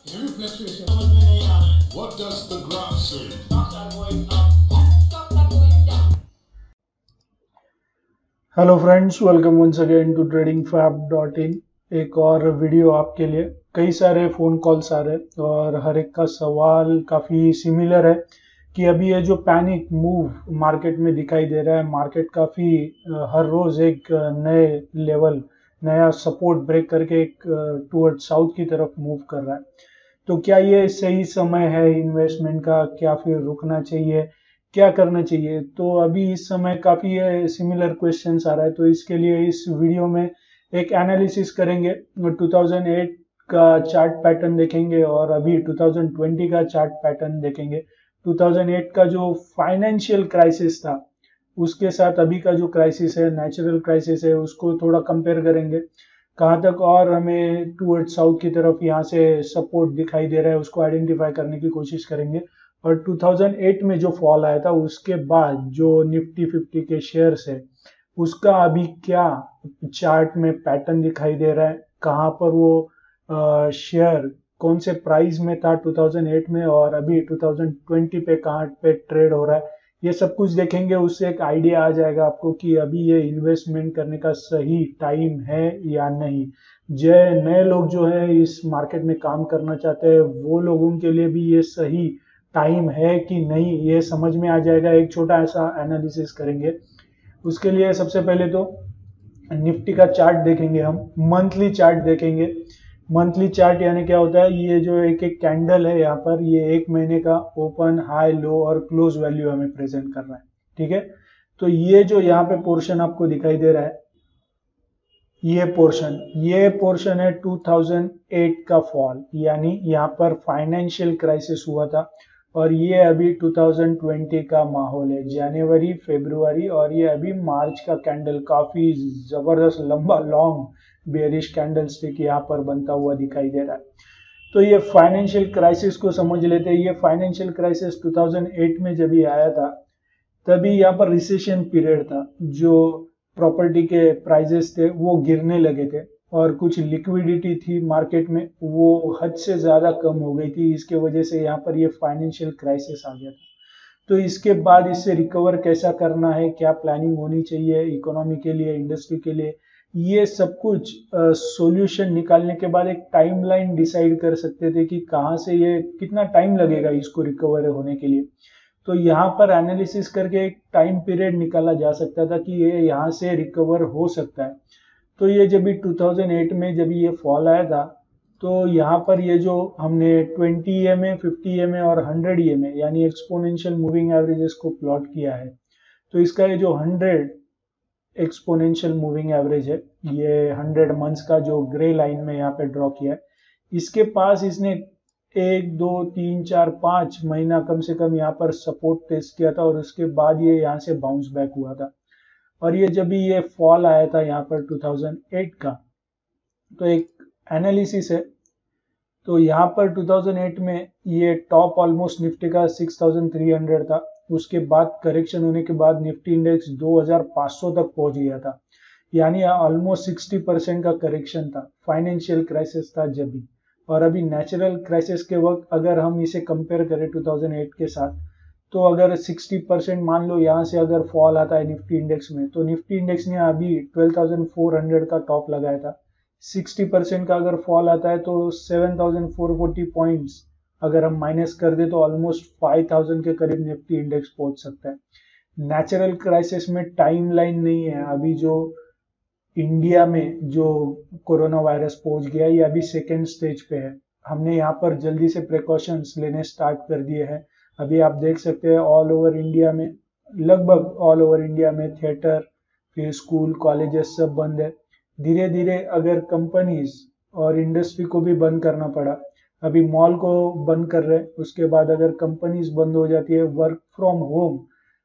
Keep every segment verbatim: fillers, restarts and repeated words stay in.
What does the graph say? Hello friends, welcome once again to trading fab dot in. एक और video आपके लिए। कई सारे फ़ोन कॉल्स आ रहे हैं और हर एक का सवाल काफ़ी सिमिलर है कि अभी ये जो पैनिक मूव मार्केट में दिखाई दे रहा है, मार्केट काफ़ी हर रोज़ एक नए लेवल, नया सपोर्ट ब्रेक करके एक टूवर्ड साउथ की तरफ मूव कर रहा है। तो क्या ये सही समय है इन्वेस्टमेंट का? क्या फिर रुकना चाहिए? क्या करना चाहिए? तो अभी इस समय काफ़ी सिमिलर क्वेश्चंस आ रहा है, तो इसके लिए इस वीडियो में एक एनालिसिस करेंगे। टू थाउजेंड एट का चार्ट पैटर्न देखेंगे और अभी टू थाउजेंड ट्वेंटी का चार्ट पैटर्न देखेंगे। टू थाउजेंड एट का जो फाइनेंशियल क्राइसिस था उसके साथ अभी का जो क्राइसिस है, नेचुरल क्राइसिस है, उसको थोड़ा कंपेयर करेंगे। कहाँ तक और हमें टूवर्ड साउथ की तरफ यहाँ से सपोर्ट दिखाई दे रहा है उसको आइडेंटिफाई करने की कोशिश करेंगे। और टू थाउजेंड एट में जो फॉल आया था उसके बाद जो निफ्टी फिफ्टी के शेयर्स है उसका अभी क्या चार्ट में पैटर्न दिखाई दे रहा है, कहाँ पर वो शेयर कौन से प्राइस में था टू थाउजेंड एट में और अभी टू थाउजेंड ट्वेंटी पे कहाँ पे ट्रेड हो रहा है, ये सब कुछ देखेंगे। उससे एक आइडिया आ जाएगा आपको कि अभी ये इन्वेस्टमेंट करने का सही टाइम है या नहीं। जो नए लोग जो है इस मार्केट में काम करना चाहते हैं वो लोगों के लिए भी ये सही टाइम है कि नहीं, ये समझ में आ जाएगा। एक छोटा ऐसा एनालिसिस करेंगे। उसके लिए सबसे पहले तो निफ्टी का चार्ट देखेंगे, हम मंथली चार्ट देखेंगे। मंथली चार्ट यानी क्या होता है, ये जो एक एक कैंडल है यहाँ पर, ये एक महीने का ओपन, हाई, लो और क्लोज वैल्यू हमें प्रेजेंट कर रहा है। ठीक है, तो ये जो यहाँ पे पोर्शन आपको दिखाई दे रहा है, ये पोर्शन ये पोर्शन है टू थाउजेंड एट का फॉल, यानी यहाँ पर फाइनेंशियल क्राइसिस हुआ था। और ये अभी टू थाउजेंड ट्वेंटी का माहौल है, जनवरी, फरवरी और ये अभी मार्च का कैंडल, काफी जबरदस्त लंबा लॉन्ग बेरिश कैंडल स्टिक यहाँ पर बनता हुआ दिखाई दे रहा है। तो ये फाइनेंशियल क्राइसिस को समझ लेते हैं। ये financial crisis two thousand eight में जब ये आया था तभी यहाँ पर रिसेशन पीरियड था, जो प्रॉपर्टी के प्राइजेस थे वो गिरने लगे थे और कुछ लिक्विडिटी थी मार्केट में, वो हद से ज्यादा कम हो गई थी। इसके वजह से यहाँ पर ये फाइनेंशियल क्राइसिस आ गया था। तो इसके बाद इससे रिकवर कैसा करना है, क्या प्लानिंग होनी चाहिए इकोनॉमी के लिए, इंडस्ट्री के लिए, ये सब कुछ सॉल्यूशन निकालने के बाद एक टाइमलाइन डिसाइड कर सकते थे कि कहाँ से ये कितना टाइम लगेगा इसको रिकवर होने के लिए। तो यहाँ पर एनालिसिस करके एक टाइम पीरियड निकाला जा सकता था कि ये यहाँ से रिकवर हो सकता है। तो ये जब भी टू थाउजेंड एट में जब ये फॉल आया था तो यहाँ पर ये जो हमने twenty E M A, fifty E M A और हंड्रेड ई एम ए यानी एक्सपोनेंशियल मूविंग एवरेजेस को प्लॉट किया है, तो इसका ये जो हंड्रेड एक्सपोनेंशियल मूविंग एवरेज है, ये हंड्रेड मंथ्स का जो ग्रे लाइन में यहाँ पे ड्रॉ किया है, इसके पास इसने एक दो तीन चार पांच महीना कम से कम यहाँ पर सपोर्ट टेस्ट किया था और उसके बाद ये यहाँ से बाउंस बैक हुआ था। और ये जब भी ये फॉल आया था यहाँ पर टू थाउजेंड एट का, तो एक एनालिसिस है। तो यहाँ पर टू थाउजेंड एट में ये टॉप ऑलमोस्ट निफ्टी का सिक्स थाउजेंड थ्री हंड्रेड था। उसके बाद करेक्शन होने के बाद Nifty index two thousand five hundred तक पहुंच गया था, यानी ऑलमोस्ट सिक्सटी परसेंट का करेक्शन था। फाइनेंशियल क्राइसिस था जब भी। और अभी नेचुरल क्राइसिस के वक्त अगर हम इसे कंपेयर करें टू थाउजेंड एट के साथ, तो अगर सिक्सटी परसेंट मान लो यहाँ से अगर फॉल आता है निफ्टी इंडेक्स में, तो निफ्टी इंडेक्स ने अभी ट्वेल्व थाउजेंड फोर हंड्रेड का टॉप लगाया था। सिक्सटी परसेंट का अगर फॉल आता है तो seven thousand four forty points अगर हम माइनस कर दे तो ऑलमोस्ट फाइव थाउजेंड के करीब निफ्टी इंडेक्स पहुंच सकता है। नेचुरल क्राइसिस में टाइम लाइन नहीं है। अभी जो इंडिया में जो कोरोना वायरस पहुंच गया, ये अभी सेकेंड स्टेज पे है। हमने यहाँ पर जल्दी से प्रिकॉशंस लेने स्टार्ट कर दिए हैं। अभी आप देख सकते हैं ऑल ओवर इंडिया में, लगभग ऑल ओवर इंडिया में थिएटर, फिर स्कूल, कॉलेजेस सब बंद है। धीरे धीरे अगर कंपनीज और इंडस्ट्री को भी बंद करना पड़ा, अभी मॉल को बंद कर रहे हैं, उसके बाद अगर कंपनीज बंद हो जाती है, वर्क फ्रॉम होम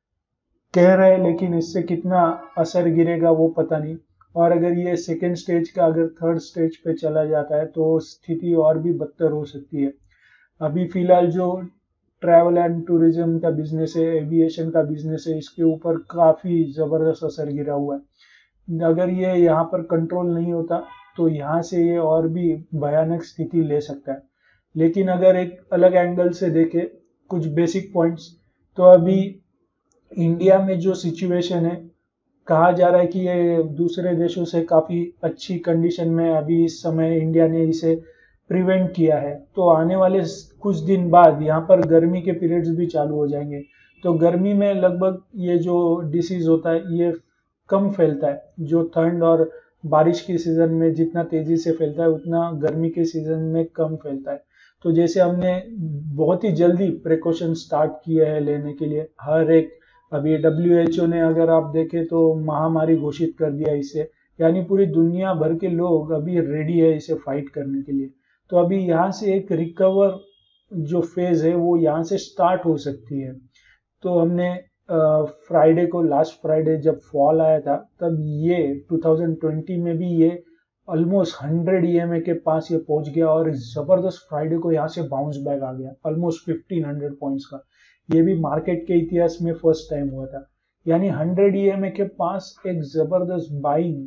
कह रहे हैं, लेकिन इससे कितना असर गिरेगा वो पता नहीं। और अगर ये सेकेंड स्टेज का अगर थर्ड स्टेज पे चला जाता है तो स्थिति और भी बदतर हो सकती है। अभी फिलहाल जो ट्रैवल एंड टूरिज्म का बिजनेस है, एविएशन का बिजनेस है, इसके ऊपर काफी जबरदस्त असर गिरा हुआ है। अगर ये यहाँ पर कंट्रोल नहीं होता तो यहाँ से ये और भी भयानक स्थिति ले सकता है। लेकिन अगर एक अलग एंगल से देखें कुछ बेसिक पॉइंट्स, तो अभी इंडिया में जो सिचुएशन है, कहा जा रहा है कि ये दूसरे देशों से काफ़ी अच्छी कंडीशन में अभी इस समय इंडिया ने इसे प्रिवेंट किया है। तो आने वाले कुछ दिन बाद यहाँ पर गर्मी के पीरियड्स भी चालू हो जाएंगे। तो गर्मी में लगभग ये जो डिसीज होता है ये कम फैलता है। जो ठंड और बारिश के सीजन में जितना तेजी से फैलता है उतना गर्मी के सीजन में कम फैलता है। तो जैसे हमने बहुत ही जल्दी प्रिकॉशन स्टार्ट किए हैं लेने के लिए, हर एक अभी डब्ल्यू एच ओ ने अगर आप देखें तो महामारी घोषित कर दिया इसे, यानी पूरी दुनिया भर के लोग अभी रेडी है इसे फाइट करने के लिए। तो अभी यहाँ से एक रिकवर जो फेज है वो यहाँ से स्टार्ट हो सकती है। तो हमने फ्राइडे को, लास्ट फ्राइडे जब फॉल आया था, तब ये टू थाउजेंड ट्वेंटी में भी ये almost hundred E M A के पास ये पहुंच गया और जबरदस्त फ्राइडे को यहाँ से बाउंस बैक आ गया ऑलमोस्ट फिफ्टीन हंड्रेड पॉइंट्स का। ये भी मार्केट के इतिहास में फर्स्ट टाइम हुआ था। यानी हंड्रेड ई एम ए के पास एक जबरदस्त बाइंग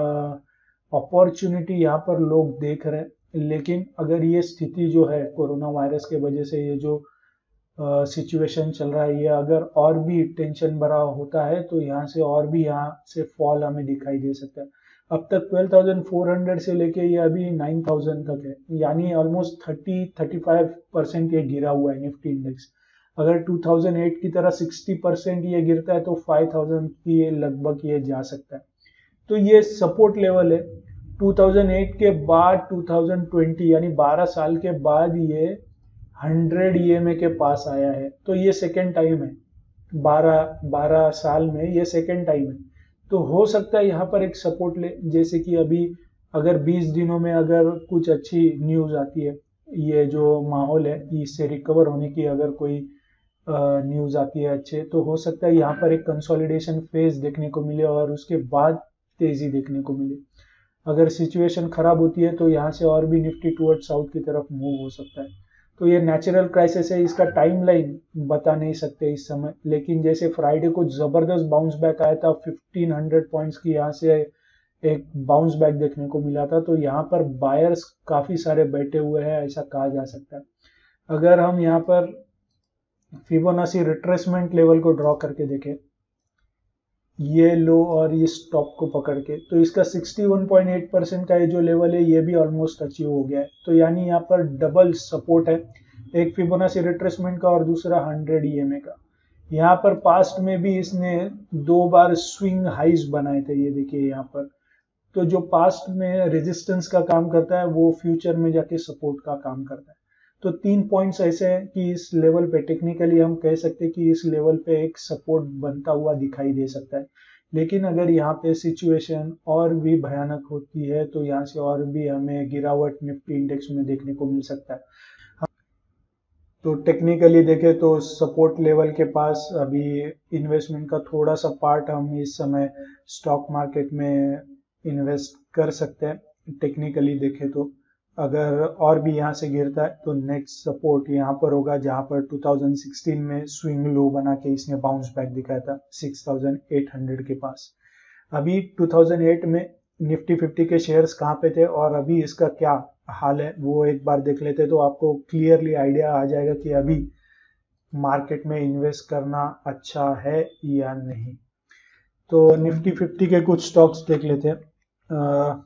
अपॉर्चुनिटी यहाँ पर लोग देख रहे हैं। लेकिन अगर ये स्थिति जो है कोरोना वायरस के वजह से, ये जो सिचुएशन चल रहा है, ये अगर और भी टेंशन भरा होता है तो यहाँ से और भी यहाँ से फॉल हमें दिखाई दे सकता है। अब तक ट्वेल्व थाउजेंड फोर हंड्रेड से लेके ये अभी नाइन थाउजेंड तक है, यानी almost thirty thirty five percent ये गिरा हुआ है निफ्टी इंडेक्स। अगर टू थाउजेंड एट की तरह सिक्सटी परसेंट ये गिरता है तो फाइव थाउजेंड की ये लगभग ये जा सकता है। तो ये सपोर्ट लेवल है। टू थाउजेंड एट के बाद टू थाउजेंड ट्वेंटी यानी बारह साल के बाद ये हंड्रेड ई एम ए के पास आया है। तो ये सेकेंड टाइम है, बारह बारह साल में ये सेकेंड टाइम है। तो हो सकता है यहाँ पर एक सपोर्ट ले, जैसे कि अभी अगर बीस दिनों में अगर कुछ अच्छी न्यूज आती है, ये जो माहौल है इससे रिकवर होने की अगर कोई न्यूज आती है अच्छे, तो हो सकता है यहाँ पर एक कंसोलिडेशन फेज देखने को मिले और उसके बाद तेजी देखने को मिले। अगर सिचुएशन खराब होती है तो यहाँ से और भी निफ्टी टुवर्ड साउथ की तरफ मूव हो सकता है। तो ये नेचुरल क्राइसिस है, इसका टाइमलाइन बता नहीं सकते इस समय। लेकिन जैसे फ्राइडे को जबरदस्त बाउंस बैक आया था, फिफ्टीन हंड्रेड पॉइंट्स की यहाँ से एक बाउंस बैक देखने को मिला था। तो यहाँ पर बायर्स काफी सारे बैठे हुए हैं, ऐसा कहा जा सकता है। अगर हम यहाँ पर फिबोनाची रिट्रेसमेंट लेवल को ड्रॉ करके देखें, ये लो और इस टॉप को पकड़ के, तो इसका sixty one point eight percent का ये जो लेवल है ये भी ऑलमोस्ट अचीव हो गया है। तो यानी यहाँ पर डबल सपोर्ट है, एक फिबोनाची रिट्रेसमेंट का और दूसरा हंड्रेड ई एम ए का। यहाँ पर पास्ट में भी इसने दो बार स्विंग हाइज बनाए थे, ये देखिए यहाँ पर। तो जो पास्ट में रेजिस्टेंस का काम करता है वो फ्यूचर में जाके सपोर्ट का काम करता है। तो तीन पॉइंट्स ऐसे हैं कि इस लेवल पे टेक्निकली हम कह सकते हैं कि इस लेवल पे एक सपोर्ट बनता हुआ दिखाई दे सकता है। लेकिन अगर यहाँ पे सिचुएशन और भी भयानक होती है तो यहाँ से और भी हमें गिरावट निफ्टी इंडेक्स में देखने को मिल सकता है। तो टेक्निकली देखें तो सपोर्ट लेवल के पास अभी इन्वेस्टमेंट का थोड़ा सा पार्ट हम इस समय स्टॉक मार्केट में इन्वेस्ट कर सकते हैं। टेक्निकली देखें तो अगर और भी यहाँ से गिरता है तो नेक्स्ट सपोर्ट यहाँ पर होगा, जहाँ पर टू थाउजेंड सिक्सटीन में स्विंग लो बना के इसने बाउंस बैक दिखाया था सिक्स थाउजेंड एट हंड्रेड के पास। अभी टू थाउजेंड एट में निफ्टी फिफ्टी के शेयर्स कहाँ पे थे और अभी इसका क्या हाल है वो एक बार देख लेते हैं, तो आपको क्लियरली आइडिया आ जाएगा कि अभी मार्केट में इन्वेस्ट करना अच्छा है या नहीं। तो निफ्टी फिफ्टी के कुछ स्टॉक्स देख लेते हैं।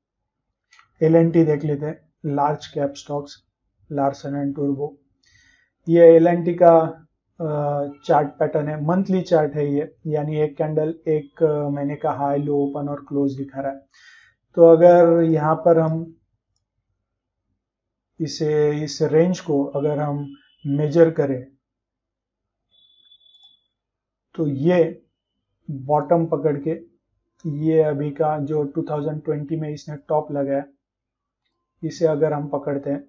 एल एन टी देख लेते हैं, large cap stocks, Larsen and टूर्बो। ये एल एन टी का चार्ट पैटर्न है, मंथली चार्ट है ये, यानी एक कैंडल एक महीने का हाई लो ओपन और क्लोज दिखा रहा है। तो अगर यहाँ पर हम इसे इस रेंज को अगर हम मेजर करें तो ये बॉटम पकड़ के, ये अभी का जो टू थाउजेंड ट्वेंटी में इसने टॉप लगाया, इसे अगर हम पकड़ते हैं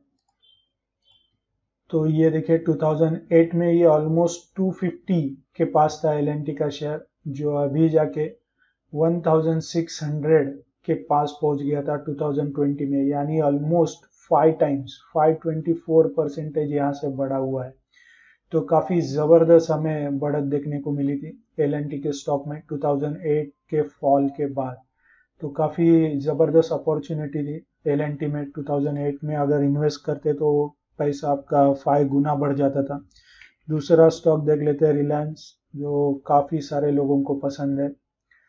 तो ये देखिए टू थाउजेंड एट में ये ऑलमोस्ट टू फिफ्टी के पास था एल एन टी का शेयर, जो अभी जाके वन थाउजेंड सिक्स हंड्रेड के पास पहुंच गया था टू थाउजेंड ट्वेंटी में, यानी almost five times five twenty four percentage यहाँ से बढ़ा हुआ है। तो काफी जबरदस्त हमें बढ़त देखने को मिली थी एल एन टी के स्टॉक में टू थाउजेंड एट के फॉल के बाद। तो काफी जबरदस्त अपॉर्चुनिटी थी एल एन टी में टू थाउजेंड एट में, अगर इन्वेस्ट करते तो पैसा आपका फाइव गुना बढ़ जाता था। दूसरा स्टॉक देख लेते हैं रिलायंस, जो काफ़ी सारे लोगों को पसंद है।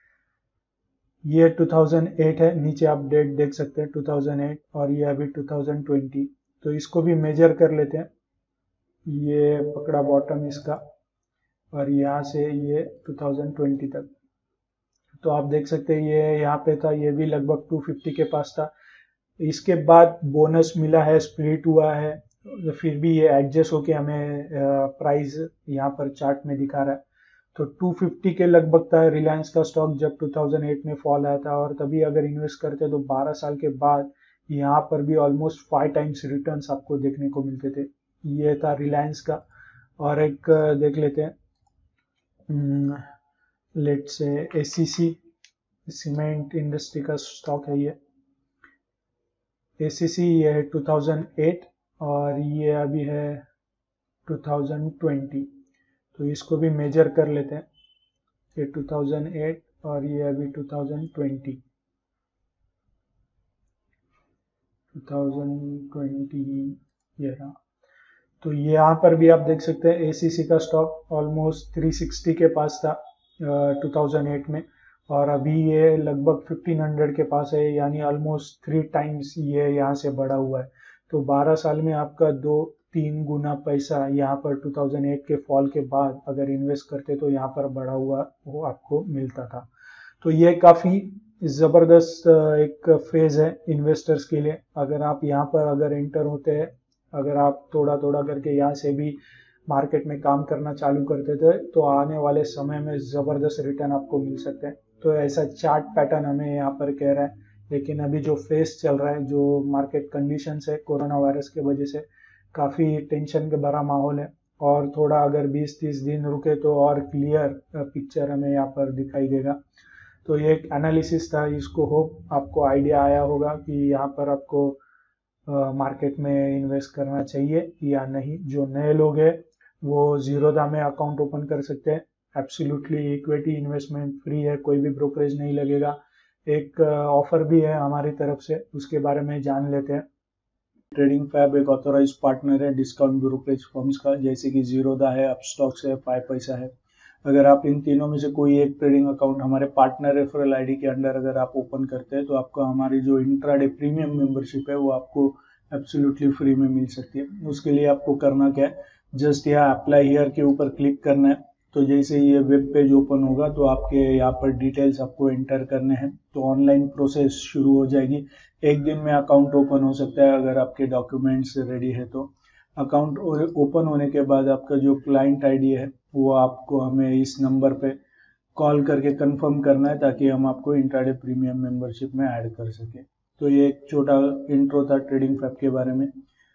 ये दो हज़ार आठ है, नीचे आप डेट देख सकते हैं दो हज़ार आठ, और ये अभी दो हज़ार बीस। तो इसको भी मेजर कर लेते हैं। ये पकड़ा बॉटम इसका, और यहाँ से ये दो हज़ार बीस तक, तो आप देख सकते हैं ये यहाँ पे था, ये भी लगभग दो सौ पचास के पास था। इसके बाद बोनस मिला है, स्प्लिट हुआ है, फिर भी ये एडजस्ट होके हमें प्राइस यहाँ पर चार्ट में दिखा रहा है। तो दो सौ पचास के लगभग था रिलायंस का स्टॉक जब दो हज़ार आठ में फॉल आया था, और तभी अगर इन्वेस्ट करते तो बारह साल के बाद यहाँ पर भी ऑलमोस्ट फाइव टाइम्स रिटर्न्स आपको देखने को मिलते थे। ये था रिलायंस का। और एक देख लेते हैं, let's say ACC, cement industry का स्टॉक है ये। एसीसी ये है दो हज़ार आठ, और ये अभी है दो हज़ार बीस। तो इसको भी मेजर कर लेते हैं। ये दो हज़ार आठ और ये अभी दो हज़ार बीस, दो हज़ार बीस ये रहा। तो ये यहाँ पर भी आप देख सकते हैं एसीसी का स्टॉक ऑलमोस्ट तीन सौ साठ के पास था दो हज़ार आठ में, और अभी ये लगभग पंद्रह सौ के पास है, यानी ऑलमोस्ट थ्री टाइम्स ये यहाँ से बढ़ा हुआ है। तो बारह साल में आपका दो तीन गुना पैसा यहाँ पर दो हज़ार आठ के फॉल के बाद अगर इन्वेस्ट करते तो यहाँ पर बढ़ा हुआ वो आपको मिलता था। तो ये काफ़ी ज़बरदस्त एक फेज़ है इन्वेस्टर्स के लिए। अगर आप यहाँ पर अगर एंटर होते हैं, अगर आप थोड़ा थोड़ा करके यहाँ से भी मार्केट में काम करना चालू करते थे, तो आने वाले समय में ज़बरदस्त रिटर्न आपको मिल सकते हैं। तो ऐसा चार्ट पैटर्न हमें यहाँ पर कह रहा है, लेकिन अभी जो फेस चल रहा है, जो मार्केट कंडीशंस है कोरोना वायरस के वजह से काफ़ी टेंशन का भरा माहौल है, और थोड़ा अगर बीस तीस दिन रुके तो और क्लियर पिक्चर हमें यहाँ पर दिखाई देगा। तो ये एक एनालिसिस था, इसको होप आपको आइडिया आया होगा कि यहाँ पर आपको मार्केट में इन्वेस्ट करना चाहिए या नहीं। जो नए लोग हैं वो ज़ीरोधा में अकाउंट ओपन कर सकते हैं। एब्सोल्युटली इक्विटी इन्वेस्टमेंट फ्री है, कोई भी ब्रोकरेज नहीं लगेगा। एक ऑफर भी है हमारी तरफ से, उसके बारे में जान लेते हैं। ट्रेडिंग फैब एक ऑथोराइज पार्टनर है डिस्काउंट ब्रोकरेज फर्म्स का, जैसे कि ज़ीरोधा है, अपस्टॉक्स है, फाइव पैसा है। अगर आप इन तीनों में से कोई एक ट्रेडिंग अकाउंट हमारे पार्टनर रेफरल आईडी के अंडर अगर आप ओपन करते हैं, तो आपको हमारी जो इंट्राडे प्रीमियम मेंबरशिप है वो आपको एब्सोल्युटली फ्री में मिल सकती है। उसके लिए आपको करना क्या है, जस्ट यहाँ अप्लाई हियर के ऊपर क्लिक करना है। तो जैसे ये वेब पेज ओपन होगा तो आपके यहाँ पर डिटेल्स आपको एंटर करने हैं, तो ऑनलाइन प्रोसेस शुरू हो जाएगी। एक दिन में अकाउंट ओपन हो सकता है अगर आपके डॉक्यूमेंट्स रेडी है तो। अकाउंट ओपन होने के बाद आपका जो क्लाइंट आईडी है वो आपको हमें इस नंबर पे कॉल करके कंफर्म करना है, ताकि हम आपको इंट्राडे प्रीमियम मेंबरशिप में ऐड कर सकें। तो ये एक छोटा इंट्रो था ट्रेडिंग फैब के बारे में।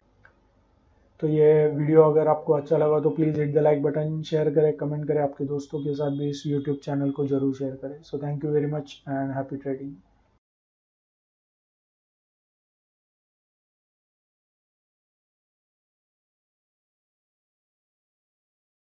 तो ये वीडियो अगर आपको अच्छा लगा तो please hit the like button, share करें, कमेंट करें, आपके दोस्तों के साथ भी इस यूट्यूब चैनल को जरूर शेयर करें। So thank you very much and happy trading.